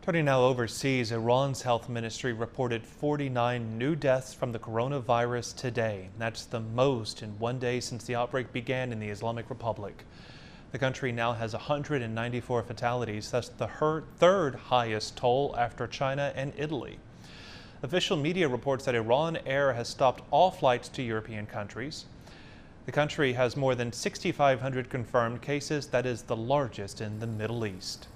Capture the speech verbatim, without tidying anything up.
Turning now overseas, Iran's health ministry reported forty-nine new deaths from the coronavirus today. That's the most in one day since the outbreak began in the Islamic Republic. The country now has one hundred ninety-four fatalities. That's the third highest toll after China and Italy. Official media reports that Iran Air has stopped all flights to European countries. The country has more than six thousand five hundred confirmed cases. That is the largest in the Middle East.